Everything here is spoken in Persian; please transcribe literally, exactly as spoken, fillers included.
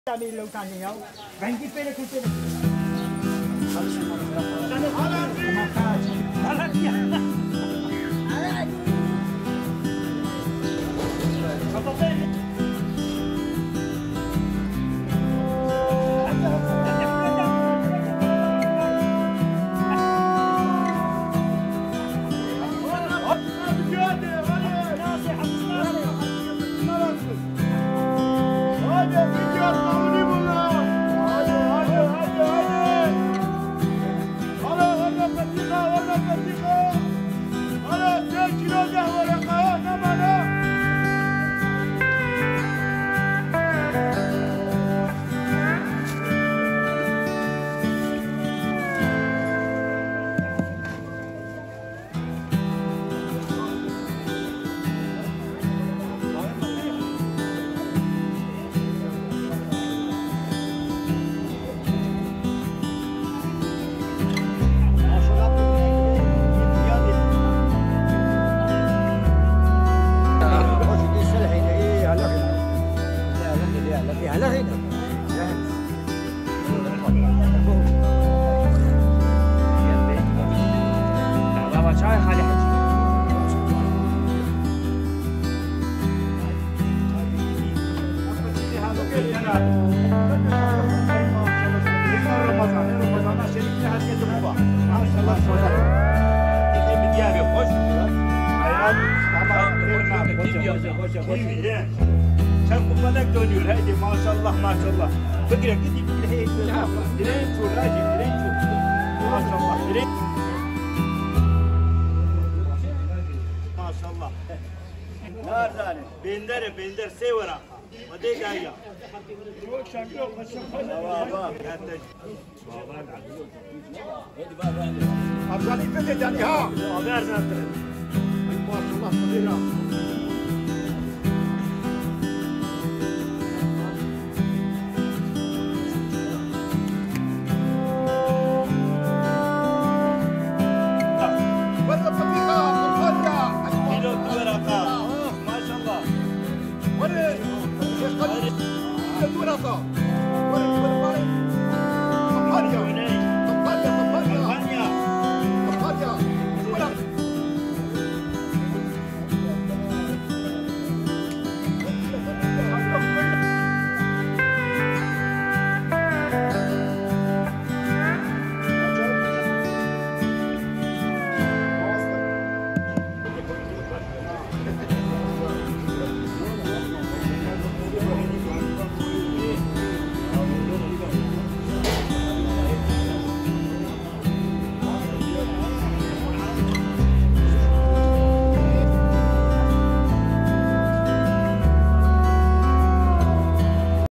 تعمل لو تاني ياو بنجي بيرك وبيرك شرق فلك دونيور هيدي ما شاء الله ما شاء الله فكرة كذي فكرة هي درين شو راجل درين شو ما شاء الله درين ما شاء الله نار ثاني بندر بندر سيورا ودي جاية أفضل يفيد يعني ها غير نادر ما شاء الله صغيرة What is it?